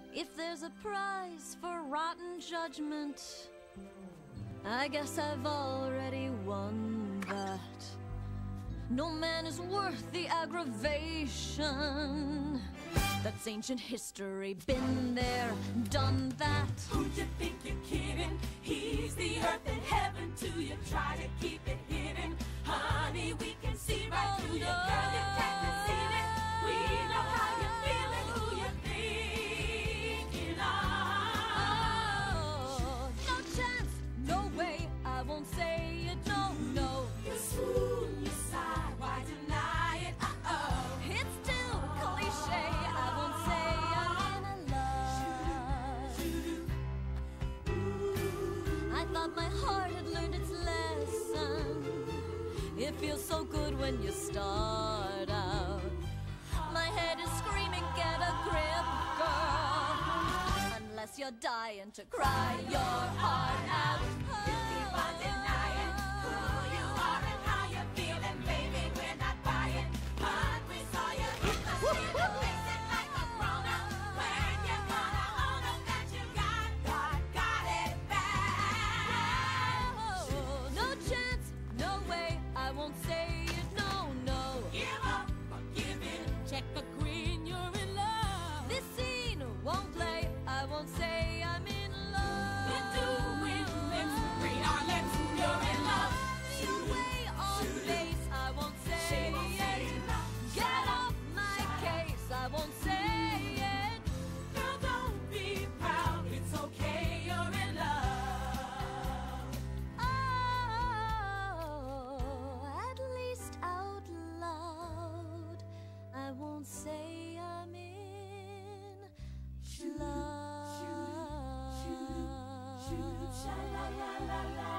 If there's a prize for rotten judgment, I guess I've already won that. No man is worth the aggravation. That's ancient history, been there, done that. Who you think you're kidding? He's the earth and heaven to you. Try to keep it hidden. Honey, we can see right through you. Girl, you can't deceive it. We know how you're feeling, who you're thinking of. Oh, no chance, no way, I won't say it, no, no. You swoon, you sigh, why deny it? It's still cliche, I won't say I'm in love. I thought my heart had learned its lesson. It feels so good when you start out. My head is screaming, get a grip, girl. Unless you're dying to cry your heart out. Keep on denying who you are and how you're feeling, baby. We're not buying. But we saw you in the street, facing like a grown-up. When you're gonna own up that you got it back. Oh, no chance, no way, I won't say it, no, no. Give up or give in. Check the green, you're in love. This scene won't play, I won't say I'm in love. We're doing lips, read our lips, you're in love. You way on base, I won't say She won't say it. enough. Get off my case, I won't say it. Girl, don't be proud, it's okay, you're in love. Oh, at least out loud, I won't say I'm in love. Sha la la la la.